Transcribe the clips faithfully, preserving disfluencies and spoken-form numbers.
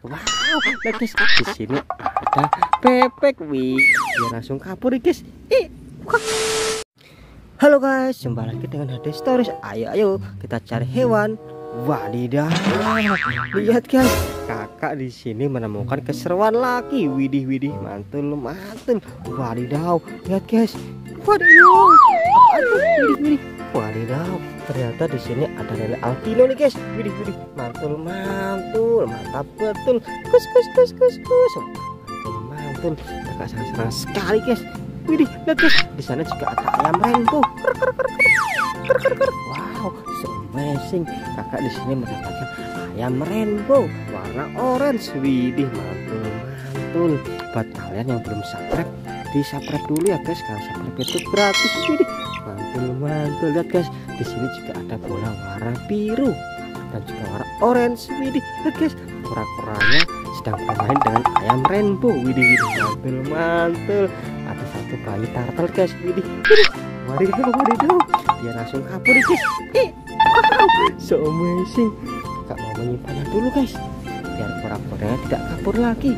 Wow, nah guys, di sini ada bebek. Wih, dia langsung kabur guys. Ih, halo guys, jumpa lagi dengan Hades Stories. Ayo ayo kita cari hewan. Wadidaw, lihat guys, kakak di sini menemukan keseruan lagi. Widih widih, mantul mantul. Wadidaw, lihat guys. Wadidaw, apa widih widih. Wadidaw, ternyata di sini ada lele albino nih guys. Widih widih, mantul mantul, mantap betul. Kus kus kus kus kus. Mantul mantul, kakak sangat senang sekali guys. Widih, lihat guys, di sana juga ada ayam rainbow. Ker, ker, ker, ker, ker, ker. Wow, so amazing. Kakak di sini mendapatkan ayam rainbow warna orange. Widih, mantul mantul. Buat kalian yang belum subscribe, di subscribe dulu ya guys. Kalau subscribe itu gratis. Widih, mantul mantul. Lihat guys, di sini juga ada bola warna biru dan juga warna orange. Widih, lihat guys, kura-kuranya sedang bermain dengan ayam rainbow. Widih widih, mantul mantul. Ada satu bayi turtle guys. Widih widih, wadidaw wadidaw, dia langsung kabur guys. Eh, wow, so amazing. Kakak mau menyimpannya dulu guys, biar kura-kuranya tidak kabur lagi.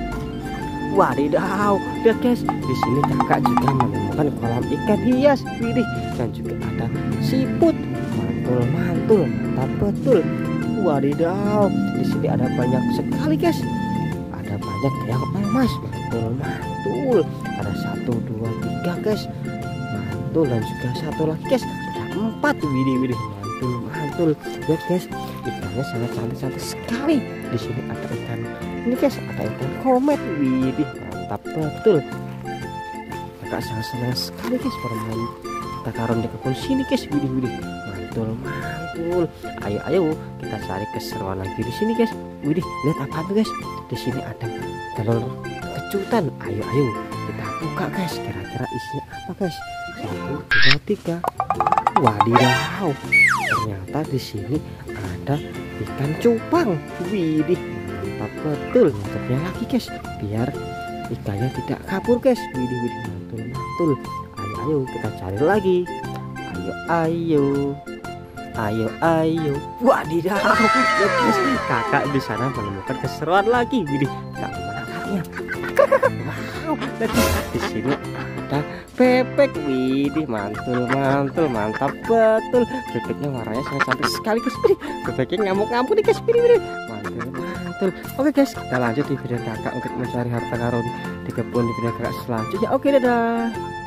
Wadidaw, lihat guys, di sini kakak juga menemukan kolam ikan hias. Widih, dan juga ada siput. Mantul mantul, mantap betul. Wadidaw, di sini ada banyak sekali guys. Ada banyak yang emas. Mantul mantul. Ada satu dua tiga guys. Mantul, dan juga satu lagi guys. Ada empat. Widih widih, mantul mantul. Lihat guys, ikannya sangat cantik cantik sekali. Di sini ada ikan ini guys, ada ikan komet. Widih, mantap betul. Kakak sangat senang sekali guys bermain harta karun di kebun sini guys. Widih widih, mantul mantul. Ayo ayo kita cari keseruan lagi di sini guys. Widih, lihat apa tuh guys, di sini ada telur kejutan. Ayo ayo kita buka guys, kira-kira isinya apa guys. Satu dua tiga. Wadidaw, ternyata di sini ada ikan cupang. Widih, mantap betul. Nangkepnya lagi guys, biar ikannya tidak kabur guys. Widih widih, mantul mantul. Ayo ayo kita cari lagi. Ayo ayo ayo ayo. Wadidaw, guys, kakak di sana menemukan keseruan lagi. Widih, tak menangkapnya. Wow, lagi di sini ada bebek. Widih, mantul mantul, mantap betul. Bebeknya warnanya sangat cantik sekali guys. Widih, bebeknya ngamuk-ngamuk nih guys. Widih widih, mantul mantul. Oke guys, kita lanjut di video kakak untuk mencari harta karun di kebun di video kakak selanjutnya. Oke, dadah.